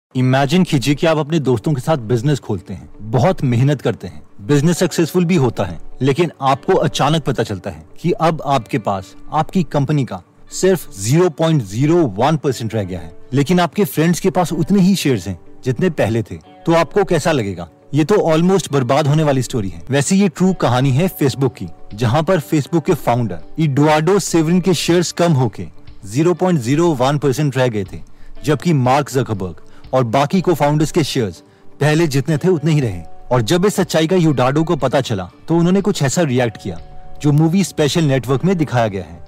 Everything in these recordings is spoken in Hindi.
इमेजिन कीजिए कि आप अपने दोस्तों के साथ बिजनेस खोलते हैं, बहुत मेहनत करते हैं, बिजनेस सक्सेसफुल भी होता है, लेकिन आपको अचानक पता चलता है कि अब आपके पास आपकी कंपनी का सिर्फ 0.01% रह गया है, लेकिन आपके फ्रेंड्स के पास उतने ही शेयर्स हैं जितने पहले थे। तो आपको कैसा लगेगा? ये तो ऑलमोस्ट बर्बाद होने वाली स्टोरी है। वैसे ये ट्रू कहानी है फेसबुक की, जहाँ पर फेसबुक के फाउंडर एडुआर्डो सेवरिन के शेयर्स कम होके 0.01% रह गए थे, जबकि मार्क जकरबर्ग और बाकी को फाउंडर्स के शेयर्स पहले जितने थे उतने ही रहे। और जब इस सच्चाई का एडुआर्डो को पता चला तो उन्होंने कुछ ऐसा रिएक्ट किया जो मूवी स्पेशल नेटवर्क में दिखाया गया है।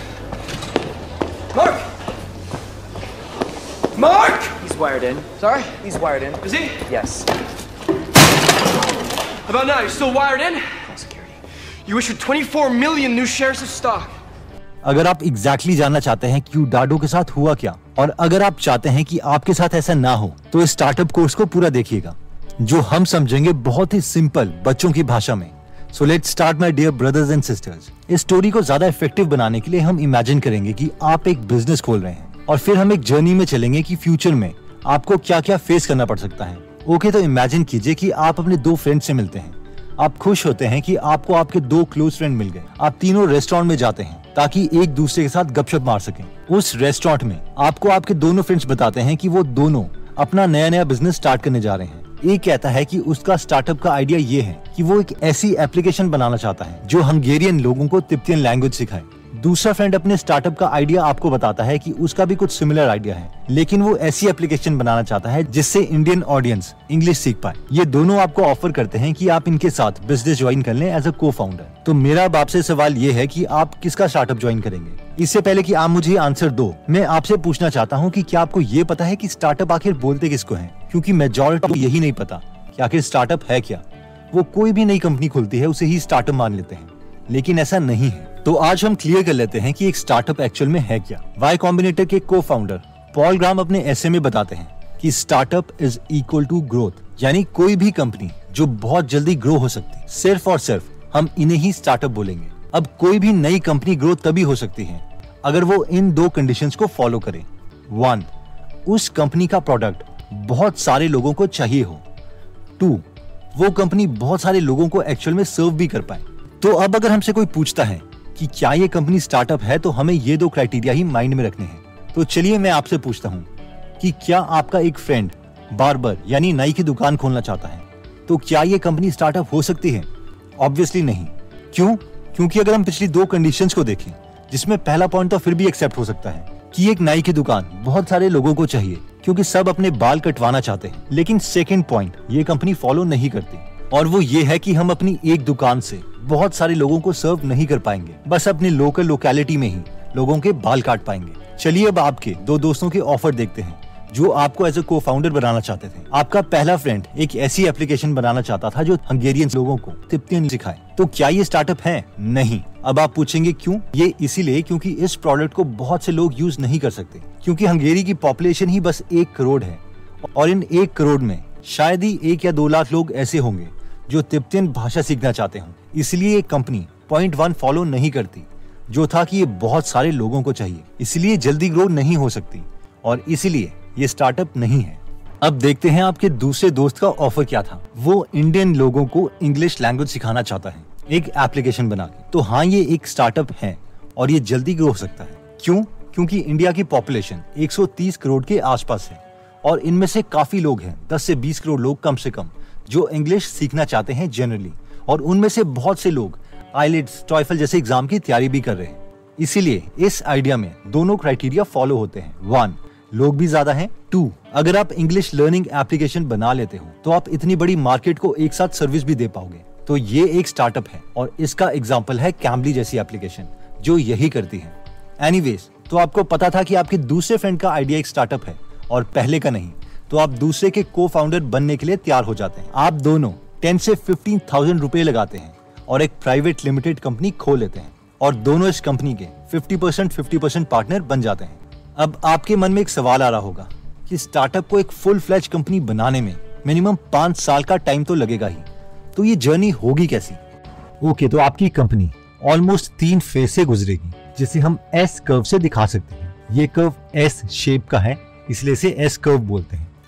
Mark! He's wired in. Sorry? He's wired in. Is he? Yes. How about now? You're still wired in? Call security. You issued 24 million new shares of stock. अगर आप एग्जैक्टली जानना चाहते हैं कि एडुआर्डो के साथ हुआ क्या, और अगर आप चाहते हैं कि आपके साथ ऐसा ना हो, तो इस स्टार्टअप कोर्स को पूरा देखिएगा, जो हम समझेंगे बहुत ही सिंपल बच्चों की भाषा में। So let's start my dear brothers and sisters. इस स्टोरी को ज्यादा इफेक्टिव बनाने के लिए हम इमेजिन करेंगे कि आप एक बिजनेस खोल रहे हैं, और फिर हम एक जर्नी में चलेंगे कि फ्यूचर में आपको क्या क्या फेस करना पड़ सकता है। ओके, तो इमेजिन कीजिए कि आप अपने दो फ्रेंड से मिलते हैं। आप खुश होते हैं कि आपको आपके दो क्लोज फ्रेंड मिल गए। आप तीनों रेस्टोरेंट में जाते हैं ताकि एक दूसरे के साथ गपशप मार सकें। उस रेस्टोरेंट में आपको आपके दोनों फ्रेंड्स बताते हैं कि वो दोनों अपना नया नया बिजनेस स्टार्ट करने जा रहे हैं। एक कहता है कि उसका स्टार्टअप का आइडिया ये है कि वो एक ऐसी एप्लीकेशन बनाना चाहता है जो हंगेरियन लोगों को तिब्बतियन लैंग्वेज सिखाए। दूसरा फ्रेंड अपने स्टार्टअप का आइडिया आपको बताता है कि उसका भी कुछ सिमिलर आइडिया है, लेकिन वो ऐसी एप्लीकेशन बनाना चाहता है जिससे इंडियन ऑडियंस इंग्लिश सीख पाए। ये दोनों आपको ऑफर करते हैं कि आप इनके साथ बिजनेस ज्वाइन कर लें एज अ को फाउंडर। तो मेरा अब आपसे सवाल ये है कि आप किसका स्टार्टअप ज्वाइन करेंगे? इससे पहले कि आप मुझे आंसर दो, मैं आपसे पूछना चाहता हूँ कि क्या आपको ये पता है कि स्टार्टअप आखिर बोलते किसको है? क्योंकि मेजॉरिटी को यही नहीं पता कि आखिर स्टार्टअप है क्या। वो कोई भी नई कंपनी खुलती है उसे ही स्टार्टअप मान लेते हैं, लेकिन ऐसा नहीं है। तो आज हम क्लियर कर लेते हैं कि एक स्टार्टअप एक्चुअल में है क्या। वाई कॉम्बिनेटर के को फाउंडर पॉल ग्राम अपने एसे में बताते हैं कि startup is equal to growth, यानी कोई भी कंपनी जो बहुत जल्दी ग्रो हो सकती है, सिर्फ और सिर्फ हम इन्हें ही स्टार्टअप बोलेंगे। अब कोई भी नई कंपनी ग्रो तभी हो सकती है अगर वो इन दो कंडीशंस को फॉलो करे। 1, उस कंपनी का प्रोडक्ट बहुत सारे लोगों को चाहिए हो। 2, वो कंपनी बहुत सारे लोगों को एक्चुअल में सर्व भी कर पाए। तो अब अगर हमसे कोई पूछता है कि क्या ये कंपनी स्टार्टअप है, तो हमें ये दो क्राइटेरिया ही माइंड में रखने हैं। तो चलिए मैं आपसे पूछता हूँ कि क्या आपका एक फ्रेंड बार्बर यानी नाई की दुकान खोलना चाहता है, तो क्या ये कंपनी स्टार्टअप हो सकती है? ऑब्वियसली नहीं। क्यों? क्योंकि अगर हम पिछली दो कंडीशंस को देखें, जिसमें पहला पॉइंट तो फिर भी एक्सेप्ट हो सकता है कि एक नाई की दुकान बहुत सारे लोगों को चाहिए क्योंकि सब अपने बाल कटवाना चाहते हैं, लेकिन सेकेंड पॉइंट ये कंपनी फॉलो नहीं करती, और वो ये है कि हम अपनी एक दुकान से बहुत सारे लोगों को सर्व नहीं कर पाएंगे, बस अपने लोकल लोकेलिटी में ही लोगों के बाल काट पाएंगे। चलिए अब आपके दो दोस्तों के ऑफर देखते हैं जो आपको एज ए को फाउंडर बनाना चाहते थे। आपका पहला फ्रेंड एक ऐसी एप्लीकेशन बनाना चाहता था जो हंगेरियन लोगों को तिब्बतियन सिखाए। तो क्या ये स्टार्टअप है? नहीं। अब आप पूछेंगे क्यों? ये इसीलिए क्योंकि इस प्रोडक्ट को बहुत से लोग यूज नहीं कर सकते, क्योंकि हंगेरी की पॉपुलेशन ही बस 1 करोड़ है, और इन 1 करोड़ में शायद ही 1 या 2 लाख लोग ऐसे होंगे जो तिब्बतियन भाषा सीखना चाहते हों। इसलिए ये कंपनी पॉइंट 1 फॉलो नहीं करती, जो था कि ये बहुत सारे लोगों को चाहिए, इसलिए जल्दी ग्रो नहीं हो सकती, और इसीलिए ये स्टार्टअप नहीं है। अब देखते हैं आपके दूसरे दोस्त का ऑफर क्या था। वो इंडियन लोगों को इंग्लिश लैंग्वेज सिखाना चाहता है एक एप्लीकेशन बना के। तो हाँ, ये एक स्टार्टअप है और ये जल्दी ग्रो हो सकता है। क्यों? क्योंकि इंडिया की पॉपुलेशन 130 करोड़ के आसपास है, और इनमें से काफी लोग हैं, 10 से 20 करोड़ लोग कम से कम, जो इंग्लिश सीखना चाहते हैं जनरली, और उनमें से बहुत से लोग आईलेट्स, टॉयफल जैसे एग्जाम की तैयारी भी कर रहे हैं। इसीलिए इस आइडिया में दोनों क्राइटेरिया फॉलो होते हैं। 1, लोग भी ज्यादा हैं। 2, अगर आप इंग्लिश लर्निंग एप्लीकेशन बना लेते हो तो आप इतनी बड़ी मार्केट को एक साथ सर्विस भी दे पाओगे। तो ये एक स्टार्टअप है, और इसका एग्जाम्पल है कैम्बली जैसी एप्लीकेशन जो यही करती है। एनीवेज, तो आपको पता था कि आपके दूसरे फ्रेंड का आइडिया एक स्टार्टअप है और पहले का नहीं, तो आप दूसरे के को फाउंडर बनने के लिए तैयार हो जाते हैं। आप दोनों 10 से 15,000 रुपए लगाते हैं और एक प्राइवेट लिमिटेड कंपनी खोल लेते हैं, और दोनों इस कंपनी के 50% पार्टनर बन जाते हैं। अब आपके मन में एक सवाल आ रहा होगा कि स्टार्टअप को एक फुल फ्लैज कंपनी बनाने में मिनिमम 5 साल का टाइम तो लगेगा ही, तो ये जर्नी होगी कैसी? ओके, तो आपकी कंपनी ऑलमोस्ट 3 फेज से गुजरेगी, जिसे हम एस कर्व से दिखा सकते हैं। ये कर्व एस शेप का है, इसलिए इसे एस कर्व बोलते हैं।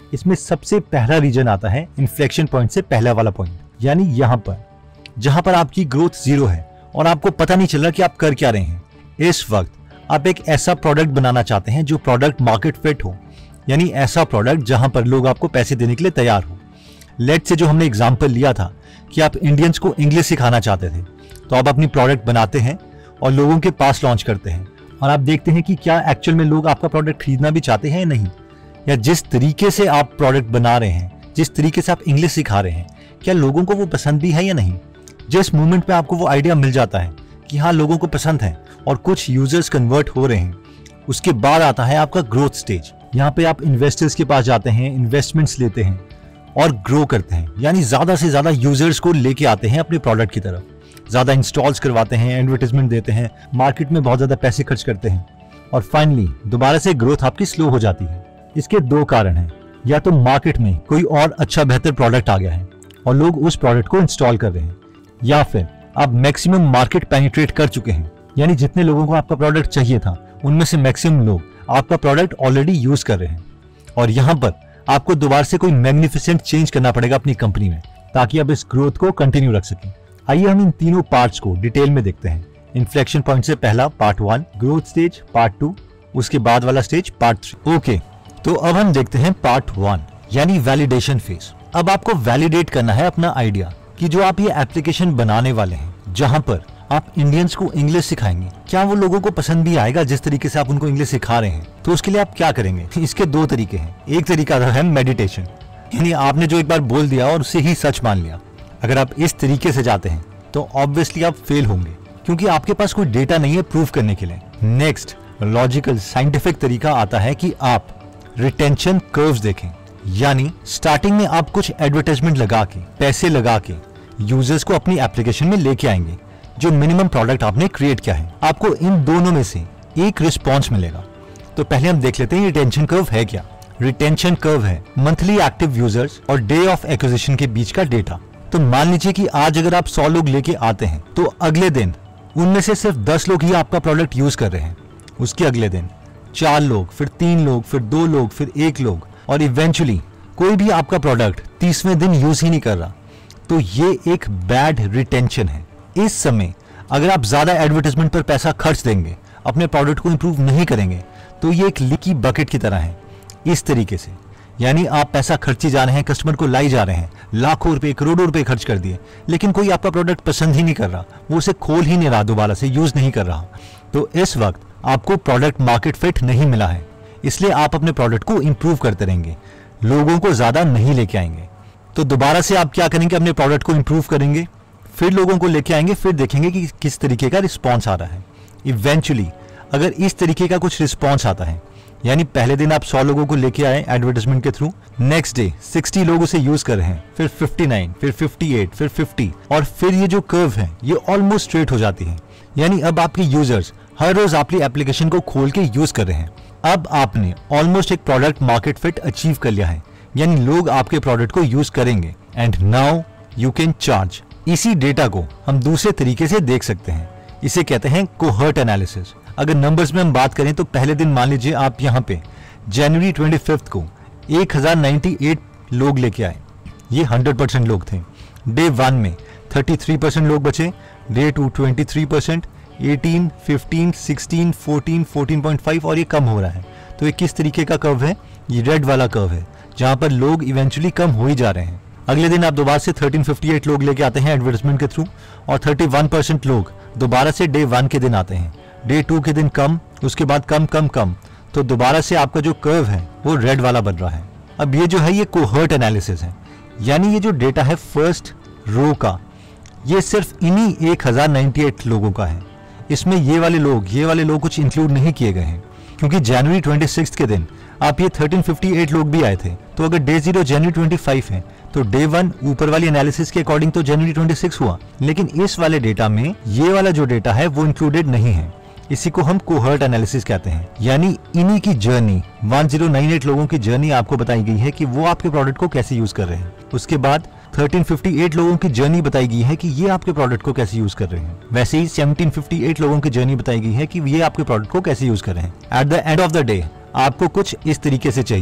इसमें सबसे पहला रीजन आता है इन्फ्लेक्शन पॉइंट से पहला वाला पॉइंट, यानी यहाँ पर जहां पर आपकी ग्रोथ जीरो है और आपको पता नहीं चल रहा कि आप कर क्या रहे हैं। इस वक्त आप एक ऐसा प्रोडक्ट बनाना चाहते हैं जो प्रोडक्ट मार्केट फिट हो, यानी ऐसा प्रोडक्ट जहां पर लोग आपको पैसे देने के लिए तैयार हो। लेट से जो हमने एग्जांपल लिया था कि आप इंडियंस को इंग्लिश सिखाना चाहते थे, तो आप अपनी प्रोडक्ट बनाते हैं और लोगों के पास लॉन्च करते हैं और आप देखते हैं कि क्या एक्चुअल में लोग आपका प्रोडक्ट खरीदना भी चाहते हैं या नहीं, या जिस तरीके से आप प्रोडक्ट बना रहे हैं, जिस तरीके से आप इंग्लिश सिखा रहे हैं, क्या लोगों को वो पसंद भी है या नहीं। जिस मोमेंट पे आपको वो आइडिया मिल जाता है कि हाँ लोगों को पसंद है और कुछ यूजर्स कन्वर्ट हो रहे हैं, उसके बाद आता है आपका ग्रोथ स्टेज। यहाँ पे आप इन्वेस्टर्स के पास जाते हैं, इन्वेस्टमेंट्स लेते हैं और ग्रो करते हैं, यानी ज्यादा से ज्यादा यूजर्स को लेके आते हैं अपने प्रोडक्ट की तरफ, ज्यादा इंस्टॉल्स करवाते हैं, एडवर्टाइजमेंट देते हैं, मार्केट में बहुत ज्यादा पैसे खर्च करते हैं और फाइनली दोबारा से ग्रोथ आपकी स्लो हो जाती है। इसके दो कारण हैं, या तो मार्केट में कोई और अच्छा बेहतर प्रोडक्ट आ गया है और लोग उस प्रोडक्ट को इंस्टॉल कर रहे हैं, या फिर आप मैक्सिमम मार्केट पेनिट्रेट कर चुके हैं, यानी जितने लोगों को आपका प्रोडक्ट चाहिए था उनमें से मैक्सिमम लोग आपका प्रोडक्ट ऑलरेडी यूज कर रहे हैं और यहाँ पर आपको दोबारा से कोई मैग्निफिसेंट चेंज करना पड़ेगा अपनी कंपनी में ताकि आप इस ग्रोथ को कंटिन्यू रख सकें। आइए हम इन तीनों पार्ट्स को डिटेल में देखते हैं। इन्फ्लेक्शन पॉइंट से पहला पार्ट 1, ग्रोथ स्टेज पार्ट 2, उसके बाद वाला स्टेज पार्ट 3। ओके, तो अब हम देखते हैं पार्ट 1 यानी वैलिडेशन फेज। अब आपको वैलिडेट करना है अपना आइडिया कि जो आप ये एप्लीकेशन बनाने वाले हैं, जहां पर आप इंडियंस को इंग्लिश सिखाएंगे, क्या वो लोगों को पसंद भी आएगा जिस तरीके से आप उनको इंग्लिश सिखा रहे हैं। तो उसके लिए आप क्या करेंगे, इसके दो तरीके हैं। एक तरीका है मेडिटेशन, यानी आपने जो एक बार बोल दिया और उसे ही सच मान लिया। अगर आप इस तरीके से जाते हैं तो ऑब्वियसली आप फेल होंगे क्योंकि आपके पास कोई डेटा नहीं है प्रूव करने के लिए। नेक्स्ट लॉजिकल साइंटिफिक तरीका आता है कि आप रिटेंशन कर्व्स देखें, यानी स्टार्टिंग में आप कुछ एडवर्टाइजमेंट लगा के, पैसे लगा के यूजर्स को अपनी एप्लीकेशन में लेके आएंगे। जो मिनिमम प्रोडक्ट आपने क्रिएट किया है, आपको इन दोनों में से एक रिस्पॉन्स मिलेगा। तो पहले हम देख लेते हैं रिटेंशन कर्व है क्या। रिटेंशन कर्व है मंथली एक्टिव यूजर्स और डे ऑफ एक्विजिशन के बीच का डेटा। तो मान लीजिए कि आज अगर आप 100 लोग लेके आते हैं तो अगले दिन उनमें से सिर्फ 10 लोग ही आपका प्रोडक्ट यूज कर रहे हैं, उसके अगले दिन 4 लोग, फिर 3 लोग, फिर 2 लोग, फिर 1 लोग और इवेंचुअली कोई भी आपका प्रोडक्ट 30वें दिन यूज ही नहीं कर रहा। तो ये एक बैड रिटेंशन है। इस समय अगर आप ज्यादा एडवर्टाइजमेंट पर पैसा खर्च देंगे, अपने प्रोडक्ट को इंप्रूव नहीं करेंगे, तो ये एक लीकी बकेट की तरह है। इस तरीके से यानी आप पैसा खर्ची जा रहे हैं, कस्टमर को लाई जा रहे हैं, लाखों रुपए करोड़ों रुपए खर्च कर दिए, लेकिन कोई आपका प्रोडक्ट पसंद ही नहीं कर रहा, वो उसे खोल ही नहीं रहा, दोबारा से यूज नहीं कर रहा। तो इस वक्त आपको प्रोडक्ट मार्केट फिट नहीं मिला है, इसलिए आप अपने प्रोडक्ट को इंप्रूव करते रहेंगे, लोगों को ज्यादा नहीं लेके आएंगे। तो दोबारा से आप क्या करेंगे, अपने प्रोडक्ट को इंप्रूव करेंगे, फिर लोगों को लेके आएंगे, फिर देखेंगे कि किस तरीके का रिस्पॉन्स आ रहा है। इवेंचुअली अगर इस तरीके का कुछ रिस्पॉन्स आता है, यानी पहले दिन आप 100 लोगों को लेके आए एडवर्टाइजमेंट के थ्रू, नेक्स्ट डे 60 लोग उसे यूज कर रहे हैं, फिर 59, फिर 58, फिर 50 और फिर ये जो कर्व है ये ऑलमोस्ट स्ट्रेट हो जाती है। यानी अब आपके यूजर्स हर रोज आपकी एप्लीकेशन को खोल के यूज कर रहे हैं। अब आपने ऑलमोस्ट एक प्रोडक्ट मार्केट फिट अचीव कर लिया है, यानी लोग आपके प्रोडक्ट को यूज करेंगे and now you can charge. इसी डेटा को हम दूसरे तरीके से देख सकते हैं, इसे कहते हैं कोहर्ट एनालिसिस। अगर नंबर्स में हम बात करें तो पहले दिन मान लीजिए आप यहाँ पे जनवरी 25 को 1098 लोग लेके आए, ये 100% लोग थे। डे 1 में 33% लोग बचे, डे 2 23%, 18, 15, 16, 14, 14.5 और ये कम हो रहा है। तो ये किस तरीके का कर्व है, ये रेड वाला कर्व है जहां पर लोग इवेंचुअली कम हो ही जा रहे हैं। अगले दिन आप दोबारा से 1358 लोग लेके आते हैं एडवर्टाइजमेंट के थ्रू और 31% लोग दोबारा से डे 1 के दिन आते हैं, डे 2 के दिन कम, उसके बाद कम कम कम, तो दोबारा से आपका जो कर्व है वो रेड वाला बन रहा है। अब ये जो है ये कोहर्ट एनालिसिस है, यानी ये जो डेटा है फर्स्ट रो का, ये सिर्फ इन्हीं 1098 लोगों का है। इसमें ये वाले लोग कुछ इंक्लूड नहीं किए गए हैं क्योंकि जनवरी 26 के दिन आप ये 1358 लोग भी आए थे। तो अगर डे 0 जनवरी 25 है तो डे 1 ऊपर वाली एनालिसिस के अकॉर्डिंग तो जनवरी 26 हुआ, लेकिन इस वाले डेटा में ये वाला जो डेटा है वो इंक्लूडेड नहीं है। इसी को हम कोहर्ट एनालिसिस कहते हैं, यानी इन्हीं की जर्नी 1098 लोगों की जर्नी आपको बताई गई है कि वो आपके प्रोडक्ट को कैसे यूज कर रहे हैं। उसके बाद 1358 लोगों की जर्नी बताई गई है कि ये आपके प्रोडक्ट को कैसे यूज कर रहे हैं। वैसे ही 1758 लोगों की जर्नी बताई गई है कि ये आपके प्रोडक्ट को कैसे यूज कर रहे हैं। At the end of the day आपको कुछ इस तरीके से चाहिए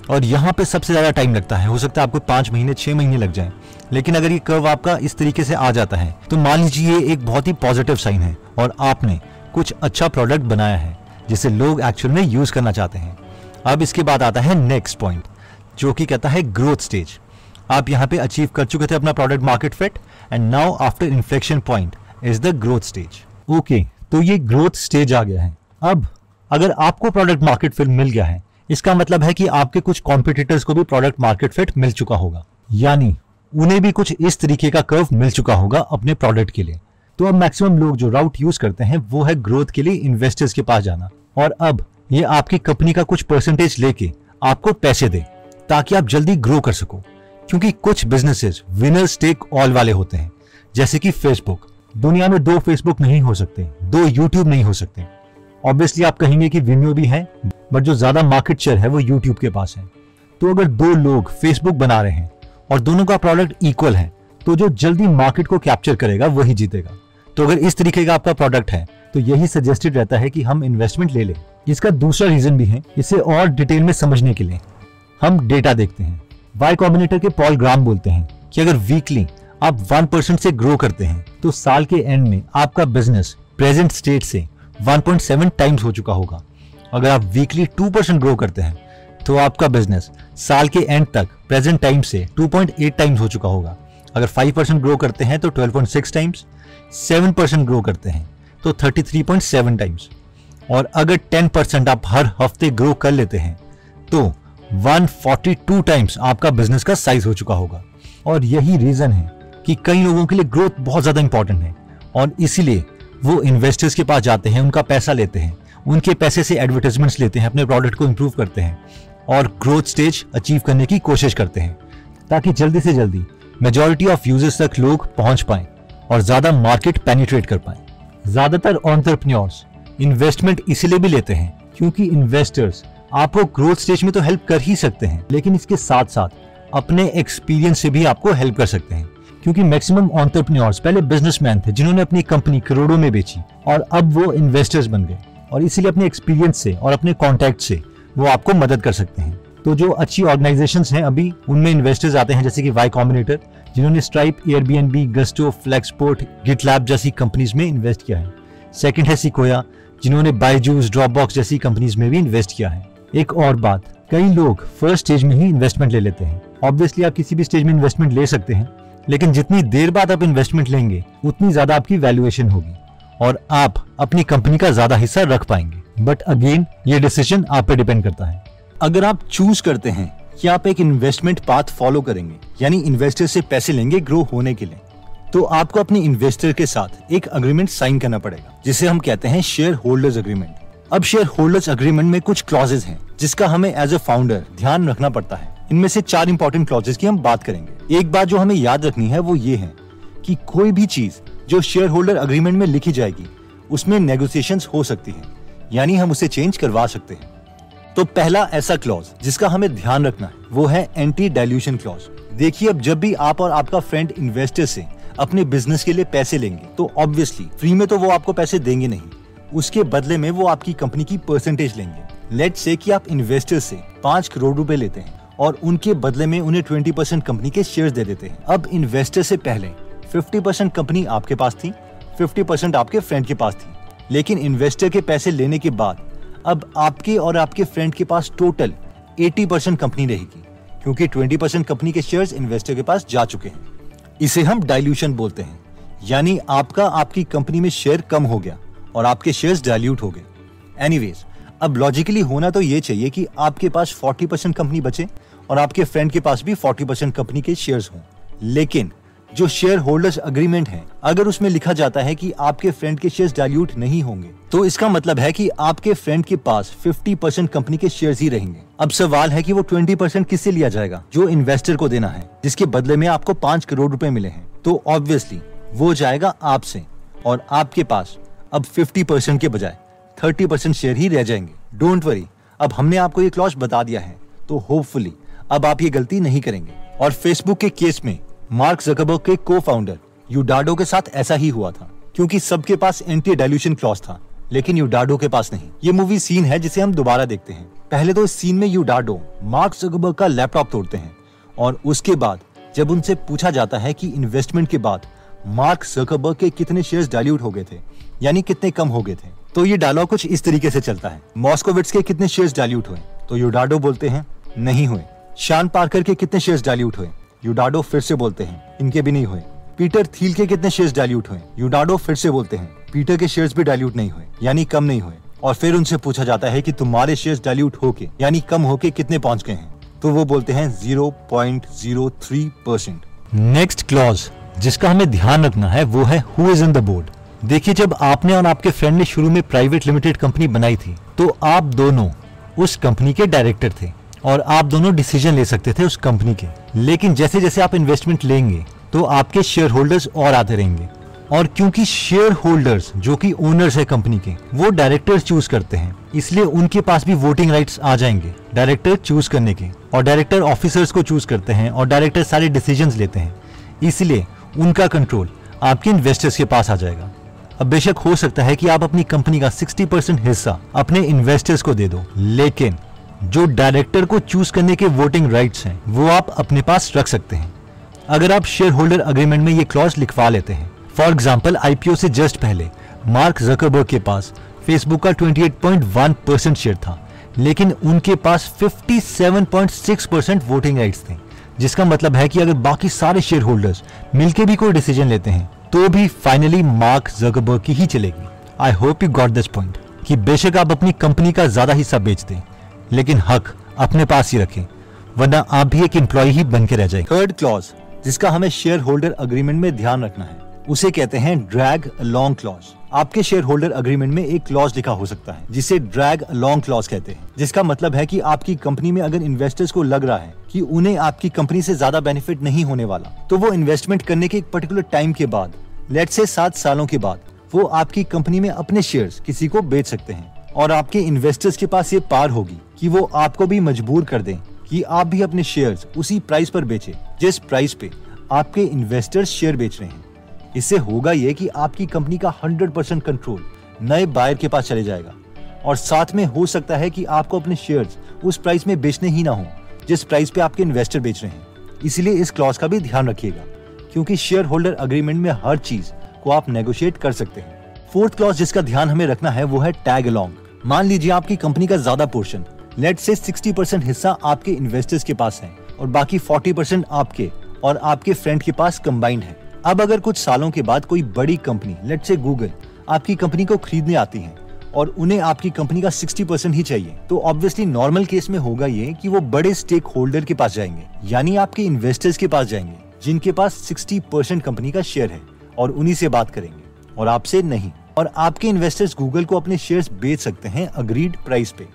और यहाँ पे सबसे ज्यादा टाइम लगता है। हो सकता है आपको 5 महीने 6 महीने लग जाए, लेकिन अगर ये कर्व आपका इस तरीके से आ जाता है तो मान लीजिए ये एक बहुत ही पॉजिटिव साइन है और आपने कुछ अच्छा प्रोडक्ट बनाया है जिसे लोग एक्चुअल में यूज करना चाहते हैं। अब इसके बाद आता है नेक्स्ट पॉइंट, जो कि कहता है ग्रोथ स्टेज। आप यहाँ पे अचीव कर चुके थे अपना product market fit and now after inflection point is the growth stage. Okay, तो ये ग्रोथ स्टेज आ गया है। अब अगर आपको प्रोडक्ट मार्केट फिट मिल गया है, इसका मतलब है कि आपके कुछ कॉम्पिटिटर्स को भी प्रोडक्ट मार्केट फिट मिल चुका होगा, यानी उन्हें भी कुछ इस तरीके का कर्व मिल चुका होगा अपने प्रोडक्ट के लिए। तो अब मैक्सिमम लोग जो राउट यूज करते हैं वो है ग्रोथ के लिए इन्वेस्टर्स के पास जाना, और अब ये आपकी कंपनी का कुछ परसेंटेज लेके आपको पैसे दे ताकि आप जल्दी ग्रो कर सको। क्योंकि कुछ बिजनेसेस विनर्स टेक ऑल वाले होते हैं, जैसे कि फेसबुक। दुनिया में 2 फेसबुक नहीं हो सकते, 2 यूट्यूब नहीं हो सकते। ऑब्वियसली आप कहेंगे कि विमियो भी है, बट जो ज्यादा मार्केट शेयर है वो यूट्यूब के पास है। तो अगर 2 लोग फेसबुक बना रहे हैं और दोनों का प्रोडक्ट इक्वल है, तो जो जल्दी मार्केट को कैप्चर करेगा वही जीतेगा। तो अगर इस तरीके का आपका प्रोडक्ट है तो यही सजेस्टेड रहता है कि हम इन्वेस्टमेंट ले लें। इसका दूसरा रीजन भी है, इसे और डिटेल में समझने के लिए हम डेटा देखते हैं। वाई कॉम्बिनेटर के पॉल ग्राम बोलते हैं कि अगर वीकली आप 1% से ग्रो करते हैं तो साल के एंड में आपका बिजनेस प्रेजेंट स्टेट से 1.7 टाइम्स हो चुका होगा। अगर आप वीकली 2% ग्रो करते हैं तो आपका बिजनेस साल के एंड तक प्रेजेंट टाइम से 2.8 टाइम्स हो चुका होगा। अगर 5% ग्रो करते हैं तो 12.6 टाइम्स, 7% ग्रो करते हैं तो 33.7 टाइम्स, और अगर 10% आप हर हफ्ते ग्रो कर लेते हैं तो 142 टाइम्स आपका बिजनेस का साइज हो चुका होगा। और यही रीजन है कि कई लोगों के लिए ग्रोथ बहुत ज्यादा इंपॉर्टेंट है और इसीलिए वो इन्वेस्टर्स के पास जाते हैं, उनका पैसा लेते हैं, उनके पैसे से एडवर्टाइजमेंट्स लेते हैं, अपने प्रोडक्ट को इंप्रूव करते हैं और ग्रोथ स्टेज अचीव करने की कोशिश करते हैं, ताकि जल्दी से जल्दी मेजॉरिटी ऑफ यूजर्स तक लोग पहुंच पाएं और ज्यादा मार्केट पेनिट्रेट कर पाएं। ज्यादातर एंटरप्रेन्योर्स इन्वेस्टमेंट इसलिए भी लेते हैं क्योंकि इन्वेस्टर्स आपको ग्रोथ स्टेज में तो हेल्प कर ही सकते हैं, लेकिन इसके साथ साथ अपने एक्सपीरियंस से भी आपको हेल्प कर सकते हैं। क्योंकि मैक्सिमम एंटरप्रेन्योर्स पहले बिजनेसमैन थे जिन्होंने अपनी कंपनी करोड़ों में बेची और अब वो इन्वेस्टर्स बन गए, और इसीलिए अपने एक्सपीरियंस से और अपने कॉन्टैक्ट से वो आपको मदद कर सकते हैं। तो जो अच्छी ऑर्गेनाइजेशंस हैं अभी उनमें इन्वेस्टर्स आते हैं, जैसे कि वाई कॉम्बिनेटर जिन्होंने Stripe, Airbnb, Gusto, Flexport, GitLab जैसी कंपनीज में इन्वेस्ट किया है। सेकंड है सिकोया जिन्होंने बायजूस, ड्रॉपबॉक्स जैसी कंपनीज में भी इन्वेस्ट किया है। एक और बात, कई लोग फर्स्ट स्टेज में ही इन्वेस्टमेंट ले लेते हैं। ऑब्वियसली आप किसी भी स्टेज में इन्वेस्टमेंट ले सकते हैं, लेकिन जितनी देर बाद आप इन्वेस्टमेंट लेंगे उतनी ज्यादा आपकी वैल्यूएशन होगी और आप अपनी कंपनी का ज्यादा हिस्सा रख पाएंगे। बट अगेन ये डिसीजन आप पे डिपेंड करता है। अगर आप चूज करते हैं कि आप एक इन्वेस्टमेंट पाथ फॉलो करेंगे, यानी इन्वेस्टर से पैसे लेंगे ग्रो होने के लिए, तो आपको अपने इन्वेस्टर के साथ एक अग्रीमेंट साइन करना पड़ेगा, जिसे हम कहते हैं शेयर होल्डर्स अग्रीमेंट। अब शेयर होल्डर्स अग्रीमेंट में कुछ क्लॉजेज हैं जिसका हमें एज ए फाउंडर ध्यान रखना पड़ता है। इनमें से 4 इंपॉर्टेंट क्लॉजेज की हम बात करेंगे। एक बात जो हमें याद रखनी है वो ये है कि कोई भी चीज जो शेयर होल्डर अग्रीमेंट में लिखी जाएगी उसमें नेगोशिएशंस हो सकती हैं, यानी हम उसे चेंज करवा सकते हैं। तो पहला ऐसा क्लॉज जिसका हमें ध्यान रखना है वो है एंटी डाइल्यूशन क्लॉज। देखिए, अब जब भी आप और आपका फ्रेंड इन्वेस्टर से अपने बिजनेस के लिए पैसे लेंगे तो ऑब्वियसली फ्री में तो वो आपको पैसे देंगे नहीं, उसके बदले में वो आपकी कंपनी की परसेंटेज लेंगे। लेट्स से कि आप इन्वेस्टर से 5 करोड़ रुपए लेते हैं और उनके बदले में उन्हें 20% कंपनी के शेयर्स दे देते हैं। अब इन्वेस्टर से पहले 50% कंपनी आपके पास थी, 50% आपके फ्रेंड के पास थी, लेकिन इन्वेस्टर के पैसे लेने के बाद अब आपके और आपके फ्रेंड के पास टोटल 80% कंपनी रहेगी, क्योंकि 20% कंपनी के शेयर्स इन्वेस्टर के पास जा चुके हैं। इसे हम डाइल्यूशन बोलते हैं, यानी आपका आपकी कंपनी में शेयर कम हो गया और आपके शेयर्स डाइल्यूट हो गए। एनीवेज, अब लॉजिकली होना तो ये चाहिए कि आपके पास 40% कंपनी बचे और आपके फ्रेंड के पास भी 40% कंपनी के शेयर्स हों। लेकिन जो शेयर होल्डर्स अग्रीमेंट है, अगर उसमें लिखा जाता है कि आपके फ्रेंड के शेयर्स डाइल्यूट नहीं होंगे, तो इसका मतलब है कि आपके फ्रेंड के पास 50% कंपनी के शेयर्स ही रहेंगे। अब सवाल है कि वो 20% किससे लिया जाएगा? जो इन्वेस्टर को देना है, जिसके बदले में आपको 5 करोड़ रुपए मिले हैं। तो ऑब्वियसली वो जाएगा आपसे और आपके पास अब 50% के बजाय 30% शेयर ही रह जाएंगे। डोंट वरी, अब हमने आपको ये क्लॉज बता दिया है, तो होपफुली अब आप ये गलती नहीं करेंगे। और फेसबुक के केस में मार्क ज़करबर्ग के को फाउंडर यूडाडो के साथ ऐसा ही हुआ था, क्योंकि सबके पास एंटी डाइल्यूशन क्लॉज था लेकिन यूडाडो के पास नहीं। ये मूवी सीन है जिसे हम दोबारा देखते हैं। पहले तो इस सीन में यूडाडो मार्क ज़करबर्ग का लैपटॉप तोड़ते हैं और उसके बाद जब उनसे पूछा जाता है कि इन्वेस्टमेंट के बाद मार्क ज़करबर्ग के कितने शेयर्स डाइल्यूट हो गए थे, यानी कितने कम हो गए थे, तो ये डायलॉग कुछ इस तरीके से चलता है। मॉस्कोविट्ज के कितने शेयर्स डाइल्यूट हुए, तो यूडाडो बोलते हैं नहीं हुए। शान पार्कर के कितने शेयर्स डाइल्यूट हुए, यूडाडो फिर से बोलते हैं इनके भी नहीं हुए। पीटर थील के कितने शेयर्स डाइल्यूट हुए, यूडाडो फिर से बोलते हैं पीटर के शेयर्स भी डाइल्यूट नहीं हुए, यानी कम नहीं हुए। और फिर उनसे पूछा जाता है कि तुम्हारे शेयर्स डाइल्यूट होके यानी कम होके कितने पहुंच गए हैं, तो वो बोलते हैं 0.03%। नेक्स्ट क्लॉज जिसका हमें ध्यान रखना है वो है who is in the board. देखिए, जब आपने और आपके फ्रेंड ने शुरू में प्राइवेट लिमिटेड कंपनी बनाई थी तो आप दोनों उस कंपनी के डायरेक्टर थे और आप दोनों डिसीजन ले सकते थे उस कंपनी के। लेकिन जैसे जैसे आप इन्वेस्टमेंट लेंगे तो आपके शेयर होल्डर्स और आते रहेंगे, और क्योंकि शेयर होल्डर्स जो कि ओनर्स है कंपनी के, वो डायरेक्टर्स चूज करते हैं, इसलिए उनके पास भी वोटिंग राइट्स आ जाएंगे डायरेक्टर चूज करने के, और डायरेक्टर ऑफिसर्स को चूज करते हैं और डायरेक्टर सारे डिसीजंस लेते हैं, इसलिए उनका कंट्रोल आपके इन्वेस्टर्स के पास आ जाएगा। अब बेशक हो सकता है कि आप अपनी कंपनी का 60% हिस्सा अपने इन्वेस्टर्स को दे दो, लेकिन जो डायरेक्टर को चूज करने के वोटिंग राइट्स हैं वो आप अपने पास रख सकते हैं अगर आप शेयर होल्डर अग्रीमेंट में ये क्लॉज लिखवा लेते हैं। फॉर एग्जाम्पल, आईपीओ से जस्ट पहले मार्क ज़करबर्ग के पास फेसबुक का 28.1% शेयर था, लेकिन उनके पास 57.6% वोटिंग राइट्स थे, जिसका मतलब है कि अगर बाकी सारे शेयर होल्डर्स मिलकर भी कोई डिसीजन लेते हैं तो भी फाइनली मार्क ज़करबर्ग की ही चलेगी। I hope you got this point कि बेशक आप अपनी कंपनी का ज्यादा हिस्सा बेच दें, लेकिन हक अपने पास ही रखें, वरना आप भी एक एम्प्लॉय ही बन के रह जाएंगे। थर्ड क्लॉज जिसका हमें शेयर होल्डर अग्रीमेंट में ध्यान रखना है उसे कहते हैं ड्रैग अलोंग क्लॉज। आपके शेयर होल्डर अग्रीमेंट में एक क्लॉज लिखा हो सकता है जिसे ड्रैग अलोंग क्लॉज कहते हैं, जिसका मतलब है कि आपकी कंपनी में अगर इन्वेस्टर्स को लग रहा है कि उन्हें आपकी कंपनी से ज्यादा बेनिफिट नहीं होने वाला, तो वो इन्वेस्टमेंट करने के एक पर्टिकुलर टाइम के बाद, लेट्स से 7 सालों के बाद, वो आपकी कंपनी में अपने शेयर्स किसी को बेच सकते हैं, और आपके इन्वेस्टर्स के पास ये पावर होगी कि वो आपको भी मजबूर कर दें कि आप भी अपने शेयर्स उसी प्राइस पर बेचें जिस प्राइस पे आपके इन्वेस्टर्स शेयर बेच रहे हैं। इससे होगा ये कि आपकी कंपनी का 100% कंट्रोल नए बायर के पास चले जाएगा, और साथ में हो सकता है कि आपको अपने शेयर्स उस प्राइस में बेचने ही ना हो जिस प्राइस पे आपके इन्वेस्टर बेच रहे हैं। इसलिए इस क्लॉज का भी ध्यान रखिएगा, क्योंकि शेयर होल्डर अग्रीमेंट में हर चीज को आप नेगोशिएट कर सकते हैं। फोर्थ क्लॉज जिसका ध्यान हमें रखना है वो है टैग अलोंग। मान लीजिए आपकी कंपनी का ज्यादा पोर्शन, लेट्स से 60% हिस्सा आपके इन्वेस्टर्स के पास है और बाकी 40% आपके और आपके फ्रेंड के पास कंबाइंड है। अब अगर कुछ सालों के बाद कोई बड़ी कंपनी, लेट्स से गूगल, आपकी कंपनी को खरीदने आती है और उन्हें आपकी कंपनी का 60% ही चाहिए, तो ऑब्वियसली नॉर्मल केस में होगा ये कि वो बड़े स्टेक होल्डर के पास जाएंगे, यानी आपके इन्वेस्टर्स के पास जाएंगे जिनके पास 60% कंपनी का शेयर है, और उन्हीं से बात करेंगे और आपसे नहीं। और आपके इन्वेस्टर्स गूगल को अपने शेयर्स बेच सकते हैं अग्रीड प्राइस पे,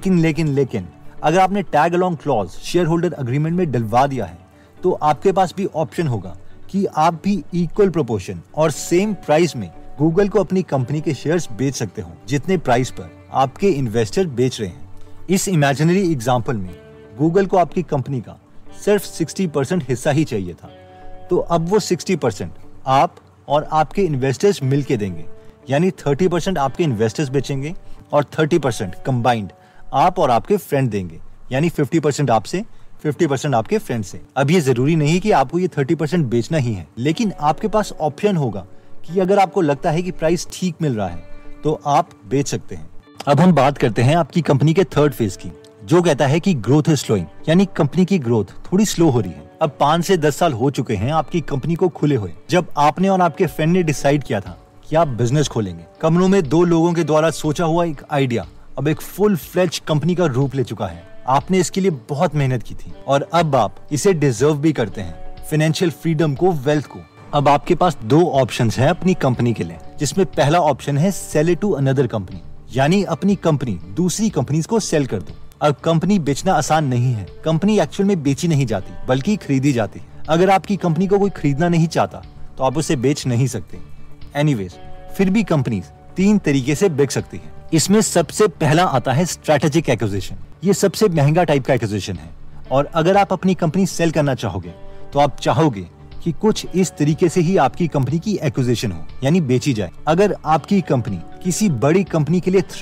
लेकिन अगर आपने tag along clause share holder agreement में डलवा दिया है तो आपके पास भी ऑप्शन होगा कि आप भी इक्वल प्रोपोर्शन और सेम प्राइस में गूगल को अपनी कंपनी के शेयर्स बेच सकते हो जितने प्राइस पर आपके इन्वेस्टर बेच रहे हैं। इस इमेजिनरी एग्जांपल में गूगल को आपकी कंपनी का सिर्फ 60% हिस्सा ही चाहिए था, तो अब वो 60% आप और आपके इन्वेस्टर्स मिलके देंगे, यानी 30% आपके इन्वेस्टर्स बेचेंगे और 30% कंबाइंड आप और आपके फ्रेंड देंगे, यानी 50% आपसे 50% आपके फ्रेंड से। अब ये जरूरी नहीं कि आपको ये 30% बेचना ही है, लेकिन आपके पास ऑप्शन होगा कि अगर आपको लगता है कि प्राइस ठीक मिल रहा है तो आप बेच सकते हैं। अब हम बात करते हैं आपकी कंपनी के थर्ड फेज की, जो कहता है कि ग्रोथ इज स्लोइंग, यानी कंपनी की ग्रोथ थोड़ी स्लो हो रही है। अब 5 से 10 साल हो चुके हैं आपकी कंपनी को खुले हुए, जब आपने और आपके फ्रेंड ने डिसाइड किया था कि आप बिजनेस खोलेंगे। कमरों में 2 लोगों के द्वारा सोचा हुआ एक आइडिया अब एक फुल फ्लेज कंपनी का रूप ले चुका है। आपने इसके लिए बहुत मेहनत की थी और अब आप इसे डिजर्व भी करते हैं, फाइनेंशियल फ्रीडम को, वेल्थ को। अब आपके पास 2 ऑप्शंस हैं अपनी कंपनी के लिए, जिसमें पहला ऑप्शन है sell it to another company, यानी अपनी कंपनी दूसरी कंपनीज को सेल कर दो। अब कंपनी बेचना आसान नहीं है, कंपनी एक्चुअल में बेची नहीं जाती बल्कि खरीदी जाती है। अगर आपकी कंपनी को कोई खरीदना नहीं चाहता तो आप उसे बेच नहीं सकते। एनीवेज, फिर भी कंपनीज 3 तरीके से बिक सकती है। इसमें सबसे पहला आता है स्ट्रेटेजिक एक्विजिशन। ये सबसे महंगा टाइप का एक्विजिशन है, और अगर आप अपनी कंपनी सेल करना चाहोगे तो आप चाहोगे कि कुछ इस तरीके से ही आपकी कंपनी की एक्विजिशन हो, यानी बेची जाए। अगर आपकी कंपनी किसी बड़ी कंपनी के लिए थ्रेट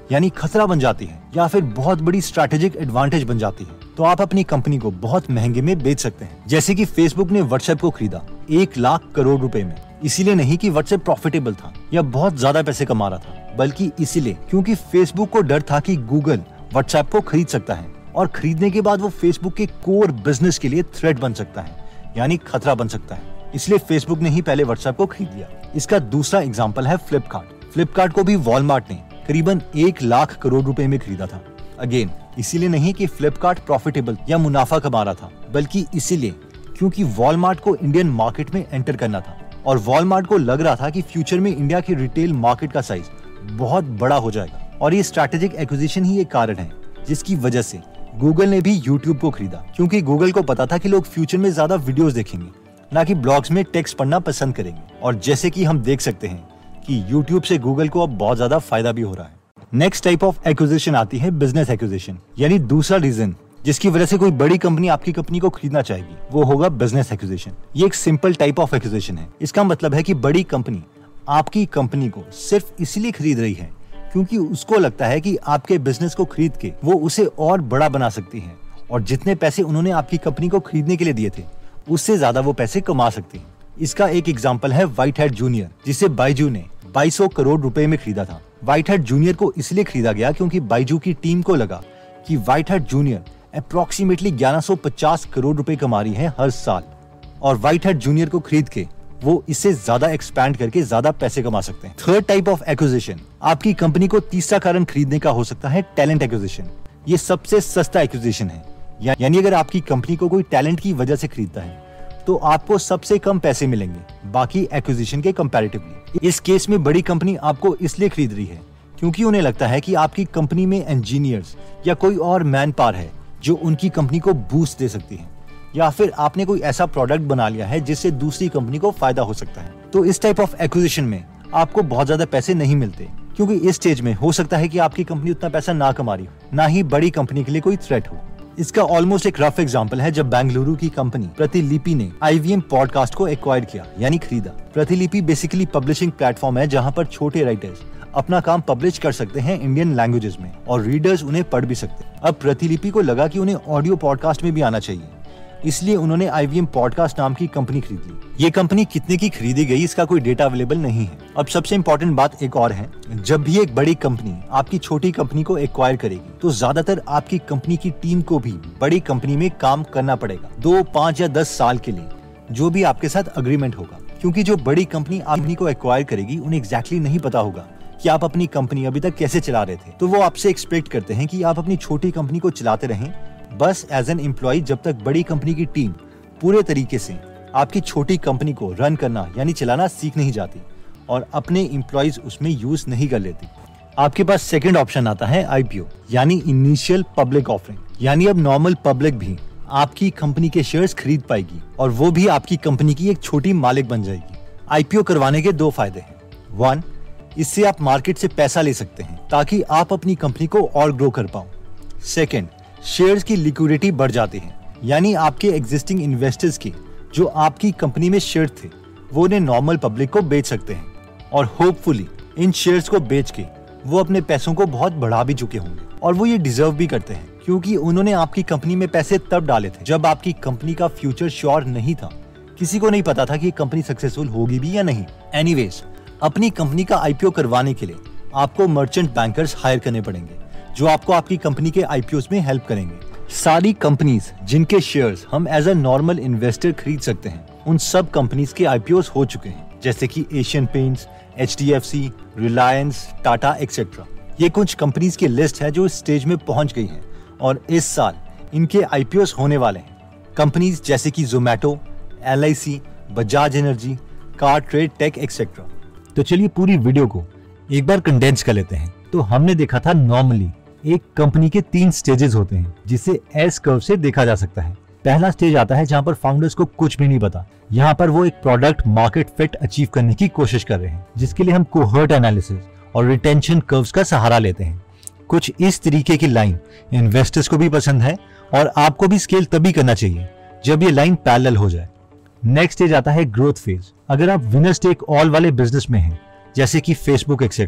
यानी खतरा बन जाती है या फिर बहुत बड़ी स्ट्रैटेजिक एडवांटेज बन जाती है, तो आप अपनी कंपनी को बहुत महंगे में बेच सकते हैं। जैसे कि फेसबुक ने व्हाट्सएप को खरीदा 1 लाख करोड़ रुपए में, इसीलिए नहीं कि व्हाट्सएप प्रॉफिटेबल था या बहुत ज्यादा पैसे कमा रहा था, बल्कि इसीलिए क्योंकि फेसबुक को डर था कि गूगल व्हाट्सएप को खरीद सकता है और खरीदने के बाद वो फेसबुक के कोर बिजनेस के लिए थ्रेट बन सकता है, यानी खतरा बन सकता है। इसलिए फेसबुक ने ही पहले व्हाट्सएप को खरीद लिया। इसका दूसरा एग्जांपल है फ्लिपकार्ट। फ्लिपकार्ट को भी वॉलमार्ट ने करीबन 1 लाख करोड़ रुपए में खरीदा था। अगेन इसीलिए नहीं कि फ्लिपकार्ट प्रॉफिटेबल या मुनाफा कमा रहा था, बल्कि इसीलिए क्योंकि वॉलमार्ट को इंडियन मार्केट में एंटर करना था और वॉलमार्ट को लग रहा था कि फ्यूचर में इंडिया की रिटेल मार्केट का साइज बहुत बड़ा हो जाएगा। और ये स्ट्रैटेजिक एक्विजिशन ही एक कारण है जिसकी वजह से गूगल ने भी यूट्यूब को खरीदा, क्योंकि गूगल को पता था कि लोग फ्यूचर में ज्यादा वीडियोस देखेंगे, ना कि ब्लॉग्स में टेक्स्ट पढ़ना पसंद करेंगे। और जैसे कि हम देख सकते हैं कि यूट्यूब से गूगल को अब बहुत ज्यादा फायदा भी हो रहा है। नेक्स्ट टाइप ऑफ एक्विजिशन आती है बिजनेस एक्विजिशन, यानी दूसरा रीजन जिसकी वजह से कोई बड़ी कंपनी आपकी कंपनी को खरीदना चाहेगी, वो होगा बिजनेस एक्विजिशन। ये एक सिंपल टाइप ऑफ एक्विजिशन है। इसका मतलब है कि बड़ी कंपनी आपकी कंपनी को सिर्फ इसलिए खरीद रही है क्योंकि उसको लगता है कि आपके बिजनेस को खरीद के वो उसे और बड़ा बना सकती है और जितने पैसे उन्होंने आपकी कंपनी को खरीदने के लिए दिए थे उससे ज्यादा वो पैसे कमा सकती है। इसका एक एग्जांपल है व्हाइट हैट जूनियर, जिसे बाइजू ने 2200 करोड़ रुपए में खरीदा था। व्हाइट हैट जूनियर को इसलिए खरीदा गया क्योंकि बाइजू की टीम को लगा कि white hat junior approximately 1150 crore रुपए कमा रही है हर साल और व्हाइट हैट जूनियर को खरीद के वो इससे ज्यादा एक्सपैंड करके ज्यादा पैसे कमा सकते हैं। थर्ड टाइप ऑफ एक्विजिशन आपकी कंपनी को तीसरा कारण खरीदने का हो सकता है टैलेंट एक्विजिशन। ये सबसे सस्ता एक्विजिशन है, यानी अगर आपकी कंपनी को कोई टैलेंट की वजह से खरीदता है तो आपको सबसे कम पैसे मिलेंगे बाकी एक्विजिशन के कंपैरेटिवली। इस केस में बड़ी कंपनी आपको इसलिए खरीद रही है क्योंकि उन्हें लगता है कि आपकी कंपनी में इंजीनियर्स या कोई और मैन पावर है जो उनकी कंपनी को बूस्ट दे सकती है, या फिर आपने कोई ऐसा प्रोडक्ट बना लिया है जिससे दूसरी कंपनी को फायदा हो सकता है। तो इस टाइप ऑफ एक्विजिशन में आपको बहुत ज्यादा पैसे नहीं मिलते क्योंकि इस स्टेज में हो सकता है कि आपकी कंपनी उतना पैसा ना कमा रही हो, ना ही बड़ी कंपनी के लिए कोई थ्रेट हो। इसका ऑलमोस्ट एक रफ एग्जांपल है जब बेंगलुरु की कंपनी प्रतिलिपि ने IVM पॉडकास्ट को एक्वायर किया, यानी खरीदा। प्रतिलिपि बेसिकली पब्लिशिंग प्लेटफॉर्म है जहां पर छोटे राइटर्स अपना काम पब्लिश कर सकते हैं इंडियन लैंग्वेजेस में और रीडर्स उन्हें पढ़ भी सकते हैं। अब प्रतिलिपि को लगा कि उन्हें ऑडियो पॉडकास्ट में भी आना चाहिए, इसलिए उन्होंने IVM पॉडकास्ट नाम की कंपनी खरीद ली। ये कंपनी कितने की खरीदी गई इसका कोई डेटा अवेलेबल नहीं है। अब सबसे इम्पोर्टेंट बात एक और है, जब भी एक बड़ी कंपनी आपकी छोटी कंपनी को एक्वायर करेगी तो ज्यादातर आपकी कंपनी की टीम को भी बड़ी कंपनी में काम करना पड़ेगा 2, 5 या 10 साल के लिए, जो भी आपके साथ अग्रीमेंट होगा। क्योंकि जो बड़ी कंपनी आपकी को एक्वायर करेगी उन्हें एग्जैक्टली नहीं पता होगा कि आप अपनी कंपनी अभी तक कैसे चला रहे थे, तो वो आपसे एक्सपेक्ट करते हैं कि आप अपनी छोटी कंपनी को चलाते रहें बस एज एन एम्प्लॉय, जब तक बड़ी कंपनी की टीम पूरे तरीके से आपकी छोटी कंपनी को रन करना यानी चलाना सीख नहीं जाती और अपने एम्प्लॉयज उसमें यूज नहीं कर लेती। आपके पास सेकंड ऑप्शन आता है IPO यानी इनिशियल पब्लिक ऑफरिंग, यानी अब नॉर्मल पब्लिक भी आपकी कंपनी के शेयर्स खरीद पाएगी और वो भी आपकी कंपनी की एक छोटी मालिक बन जाएगी। IPO करवाने के 2 फायदे हैं। 1, इससे आप मार्केट से पैसा ले सकते हैं ताकि आप अपनी कंपनी को और ग्रो कर पाओ। सेकंड, शेयर्स की लिक्विडिटी बढ़ जाती है, यानी आपके एग्जिस्टिंग इन्वेस्टर्स की जो आपकी कंपनी में शेयर थे वो उन्हें नॉर्मल पब्लिक को बेच सकते हैं और होपफुली इन शेयर्स को बेच के वो अपने पैसों को बहुत बढ़ा भी चुके होंगे और वो ये डिजर्व भी करते हैं क्योंकि उन्होंने आपकी कंपनी में पैसे तब डाले थे जब आपकी कंपनी का फ्यूचर श्योर नहीं था। किसी को नहीं पता था कि कंपनी सक्सेसफुल होगी भी या नहीं। एनीवेज, अपनी कंपनी का IPO करवाने के लिए आपको मर्चेंट बैंकर्स हायर करने पड़ेंगे जो आपको आपकी कंपनी के IPOs में हेल्प करेंगे। सारी कंपनीज जिनके शेयर्स हम एज अ नॉर्मल इन्वेस्टर खरीद सकते हैं उन सब कंपनीज के IPOs हो चुके हैं, जैसे कि Asian Paints, HDFC, Reliance, Tata etcetera. ये कुछ कंपनीज की लिस्ट है जो इस स्टेज में पहुंच गई हैं और इस साल इनके IPOs होने वाले हैं। कंपनीज जैसे कि Zomato, LIC, Bajaj energy, car trade tech etcetera. तो चलिए पूरी वीडियो को एक बार कंडेंस कर लेते हैं। तो हमने देखा था नॉर्मली एक कंपनी के 3 स्टेजेस होते हैं जिसे एस कर्व से देखा जा सकता है। पहला स्टेज आता है जहां पर फाउंडर्स को कुछ भी नहीं पता, यहाँ पर वो एक प्रोडक्ट मार्केट फिट अचीव करने की कोशिश कर रहे हैं, जिसके लिए हम कोहर्ट एनालिसिस और रिटेंशन कर्व्स का सहारा लेते हैं। कुछ इस तरीके की लाइन इन्वेस्टर्स को भी पसंद है और आपको भी स्केल तभी करना चाहिए जब ये लाइन पैरेलल हो जाए। नेक्स्ट स्टेज आता है ग्रोथ फेज। अगर आप विनर्स टेक ऑल वाले बिजनेस में हैं, जैसे कि फेसबुक एक्सेट्रा,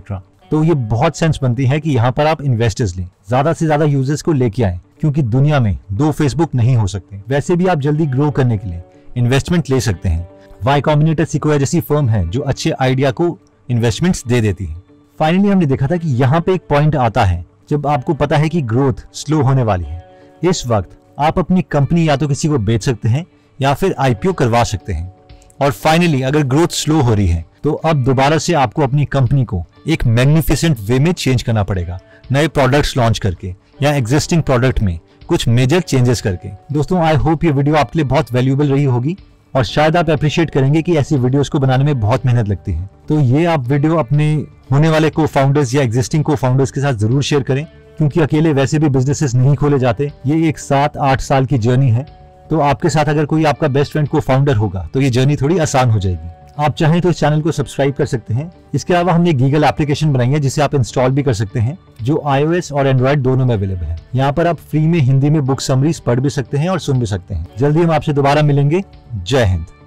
तो ये बहुत सेंस बनती है कि यहाँ पर आप इन्वेस्टर्स लें, ज्यादा से ज्यादा यूजर्स को लेके आए, क्योंकि दुनिया में 2 फेसबुक नहीं हो सकते। वैसे भी आप जल्दी ग्रो करने के लिए इन्वेस्टमेंट ले सकते हैं। वाई कॉम्बिनेटर सिक्वोया जैसी फर्म है जो अच्छे आइडिया को इन्वेस्टमेंट्स दे देती है। फाइनली हमने देखा था कि यहाँ पे एक पॉइंट आता है जब आपको पता है कि ग्रोथ स्लो होने वाली है। इस वक्त आप अपनी कंपनी या तो किसी को बेच सकते हैं या फिर आईपीओ करवा सकते हैं। और फाइनली अगर ग्रोथ स्लो हो रही है तो अब दोबारा से आपको अपनी कंपनी को एक मैग्निफिसेंट वे में चेंज करना पड़ेगा, नए प्रोडक्ट्स लॉन्च करके या एग्जिस्टिंग प्रोडक्ट में कुछ मेजर चेंजेस करके। दोस्तों, आई होप ये वीडियो आपके लिए बहुत वैल्यूएबल रही होगी और शायद आप अप्रिशिएट करेंगे कि ऐसी वीडियोस को बनाने में बहुत मेहनत लगती है। तो ये आप वीडियो अपने होने वाले को फाउंडर्स या एग्जिस्टिंग को फाउंडर्स के साथ जरूर शेयर करें, क्योंकि अकेले वैसे भी बिजनेसेस नहीं खोले जाते। ये एक 7-8 साल की जर्नी है। तो आपके साथ अगर कोई आपका बेस्ट फ्रेंड को फाउंडर होगा तो ये जर्नी थोड़ी आसान हो जाएगी। आप चाहें तो इस चैनल को सब्सक्राइब कर सकते हैं। इसके अलावा हमने गीगल एप्लीकेशन बनाई है जिसे आप इंस्टॉल भी कर सकते हैं, जो iOS और एंड्रॉइड दोनों में अवेलेबल है। यहाँ पर आप फ्री में हिंदी में बुक समरीज पढ़ भी सकते हैं और सुन भी सकते हैं। जल्दी हम आपसे दोबारा मिलेंगे। जय हिंद।